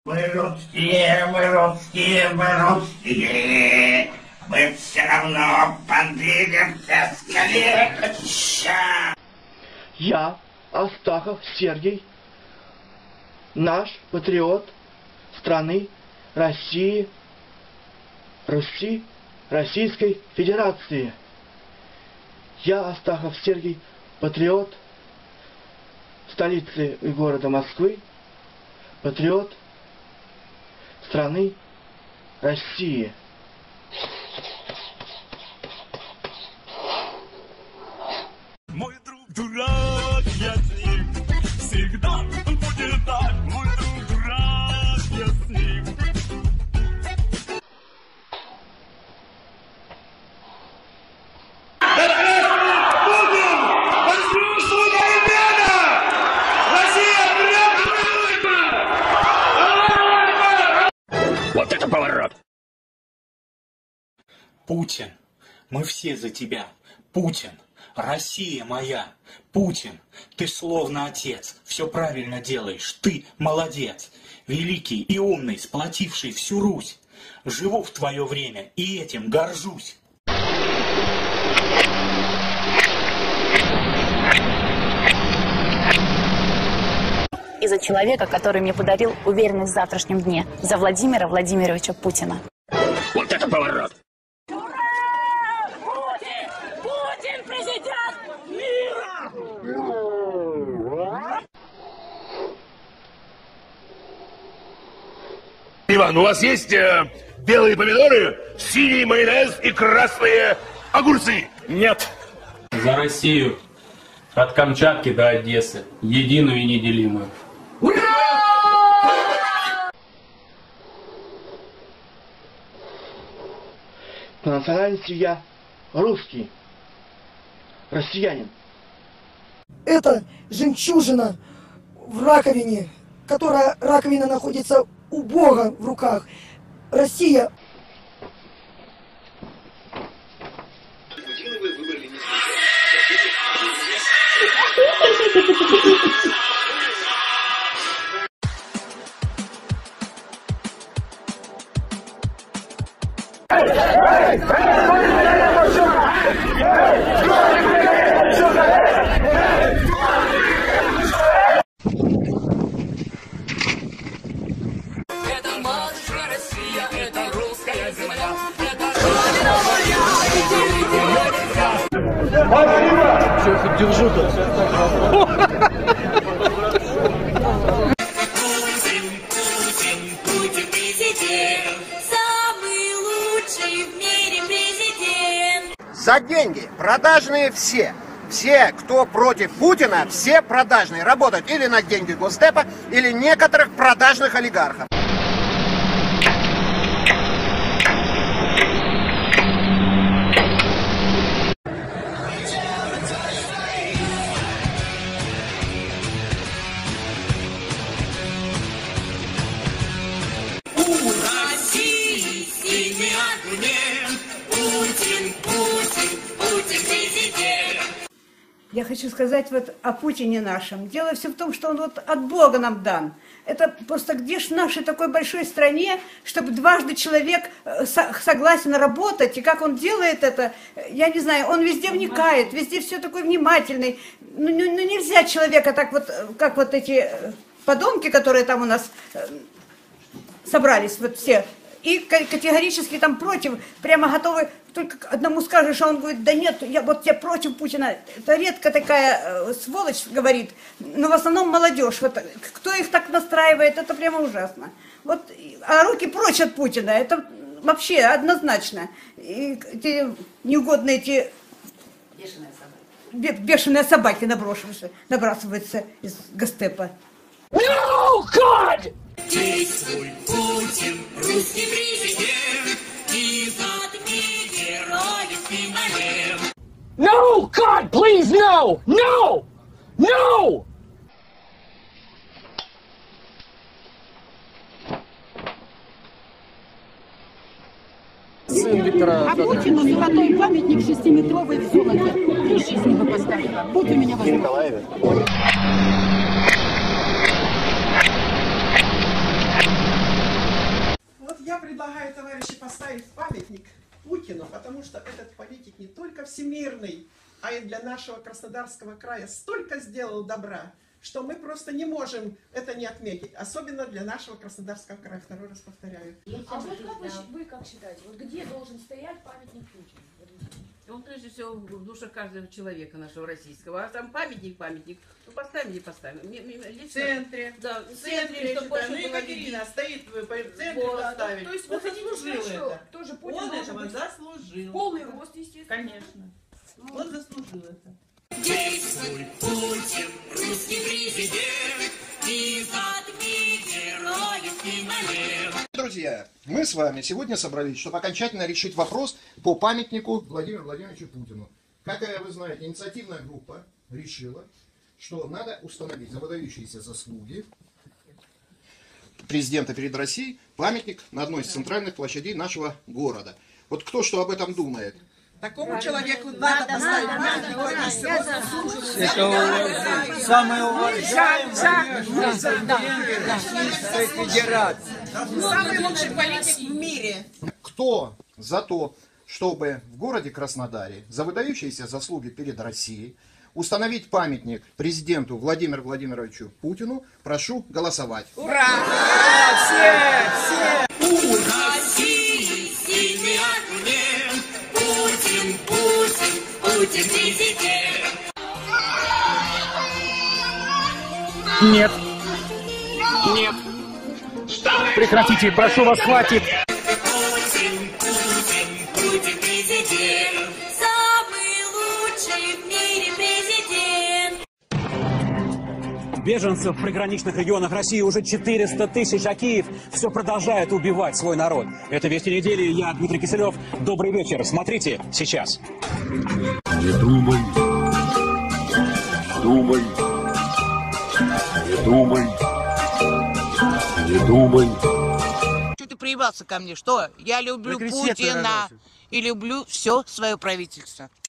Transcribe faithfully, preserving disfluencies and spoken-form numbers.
Мы русские, мы русские, мы русские. Мы все равно подвинемся скорее. Я, Астахов Сергей, наш патриот страны России, Руси, Российской Федерации. Я, Астахов Сергей, патриот столицы и города Москвы, патриот страны России. Мой друг дурак, я с ним всегда будет так. Мой друг дурак, я с ним. Вот это поворот! Путин, мы все за тебя. Путин, Россия моя. Путин, ты словно отец. Все правильно делаешь. Ты молодец. Великий и умный, сплотивший всю Русь. Живу в твое время и этим горжусь. И за человека, который мне подарил уверенность в завтрашнем дне. За Владимира Владимировича Путина. Вот это поворот! Ура! Путин! Путин президент мира! Иван, у вас есть э, белые помидоры, синий майонез и красные огурцы? Нет. За Россию. От Камчатки до Одессы. Единую и неделимую. По национальности я русский, россиянин. Это жемчужина в раковине, которая раковина находится у Бога в руках. Россия. Все, хоть держу-то. Путин, Путин, Путин президент. Самый лучший в мире президент. За деньги продажные все. Все, кто против Путина, все продажные. Работают или на деньги Госдепа, или некоторых продажных олигархов. Я хочу сказать вот о Путине нашем. Дело все в том, что он вот от Бога нам дан. Это просто где ж в нашей такой большой стране, чтобы дважды человек согласен работать, и как он делает это, я не знаю, он везде вникает, везде все такой внимательный. Ну, ну, ну нельзя человека так вот, как вот эти подонки, которые там у нас собрались, вот все, и категорически там против, прямо готовы, только одному скажешь, а он говорит, да нет, я вот я против Путина. Это редко такая э, сволочь говорит, но в основном молодежь. Вот, кто их так настраивает, это прямо ужасно. Вот, а руки прочь от Путина, это вообще однозначно. И эти неугодные эти бешеные собаки, бешеные собаки набросываются, набрасываются из Госдепа. No, God! Действуй, Путин, русский президент, и затми героев финалем. No, God, please, no! No! No! А Путину золотой памятник шестиметровый в золоте. Три жизни бы поставила. Будь у меня возможность. Я предлагаю, товарищи, поставить памятник Путину, потому что этот политик не только всемирный, а и для нашего Краснодарского края столько сделал добра, что мы просто не можем это не отметить. Особенно для нашего Краснодарского края. Второй раз повторяю. А вот как вы, вы как считаете, вот где должен стоять памятник Путину? Он прежде всего в душе каждого человека нашего российского. А там памятник, памятник. Ну поставим или поставим. В центре. Да, в центре. чтобы больше Ну, было Екатерина видно. стоит в центре Вот. поставить. То есть Он вы хотите заслужил сказать, это. что тоже Путин Он должен этого быть заслужил. полный рост, естественно. Конечно. Он заслужил это. Действуй, Путин, русский президент, и затми героев и малев. Друзья, мы с вами сегодня собрались, чтобы окончательно решить вопрос по памятнику Владимиру Владимировичу Путину. Как вы знаете, инициативная группа решила, что надо установить за выдающиеся заслуги президента перед Россией памятник на одной из центральных площадей нашего города. Вот кто что об этом думает? Такому человеку надо поставить памятник. Это самый уважаемый президент Российской Федерации. Самый лучший политик в мире. Кто за то, чтобы в городе Краснодаре за выдающиеся заслуги перед Россией установить памятник президенту Владимиру Владимировичу Путину, прошу голосовать. Ура! Все! Все! У России сильный аргумент. Путин, Путин, Путин президент. Нет. Нет. Прекратите, прошу вас, хватит. Путин, Путин, Путин президент. Самый лучший в мире президент. Беженцев в приграничных регионах России уже четыреста тысяч, а Киев все продолжает убивать свой народ. Это «Вести недели». Я Дмитрий Киселев. Добрый вечер. Смотрите сейчас. Не думай, думай, не думай, не думай. Что ты приебался ко мне? Что? Я люблю Путина и люблю все свое правительство.